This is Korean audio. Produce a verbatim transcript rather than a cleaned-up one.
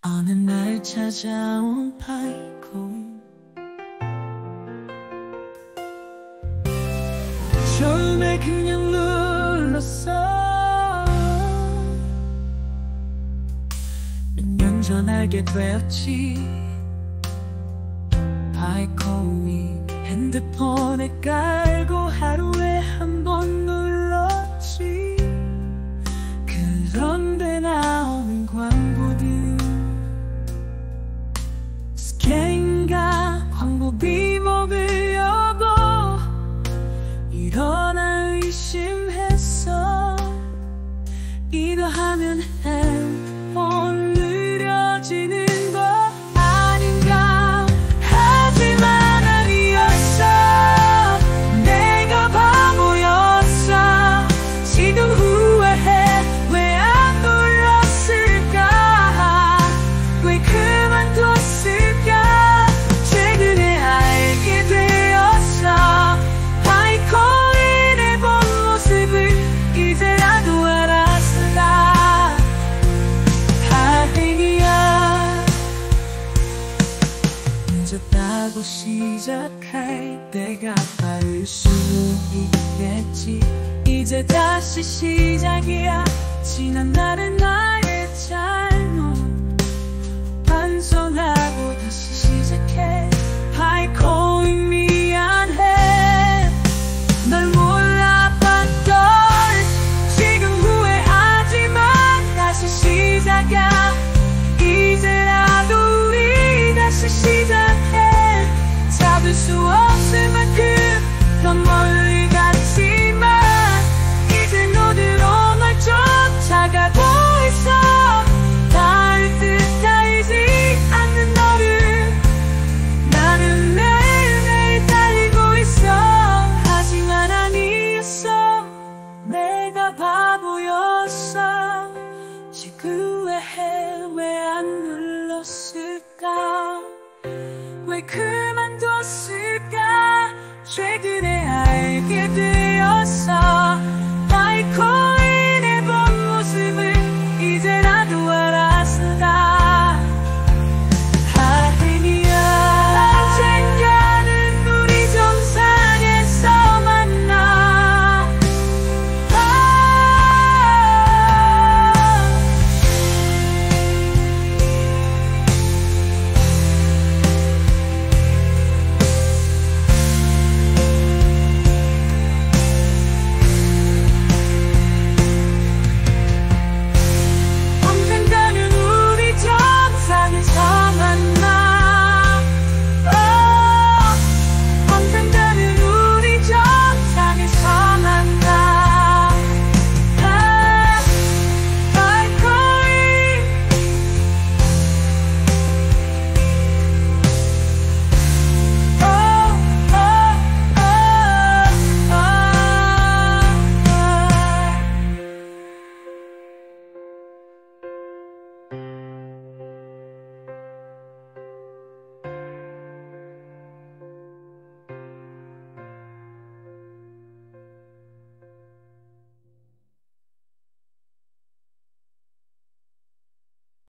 어느 날 찾아온 파이코인. 처음에 그냥 눌렀어. 몇 년 전 알게 되었지. 파이코인 핸드폰에 깔고 하루에 한 번 눌렀지. 그런데 나오는 광고들 스캔인가 광고비 먹으려고 이러나 의심했어. 이거 하면 핸드폰 느려지는 거 아닌가. 하지만 아니었어. 내가 바보였어. 지금 후회해. 왜 안 눌렀을까? 왜 그만뒀을까? 최근에 알게 되었어. 파이코인의 본 모습을 이제라도 알았다. 다행이야. 늦었다고 시작할 때가 빠를 수 있겠지. 이제 다시 시작이야. 지난 날의 나의 잘못 반성하고 다시 시작해. 파이코인 미안해. 널 몰라봤던 지금 후회하지만 다시 시작이야. 이제라도 우리 다시 시작해. 잡을 수 없을 만큼 넌 멀리 갔지만 이제 너들로 널 쫓아가고 있어. 닿을 듯 닿지 않는 너를 나는 매일매일 달리고 있어. 하지만 아니었어. 내가 바보였어. 지금 후회해. 왜 안 눌렀을까? 왜 그만뒀을까? 최근에 알게 되었어.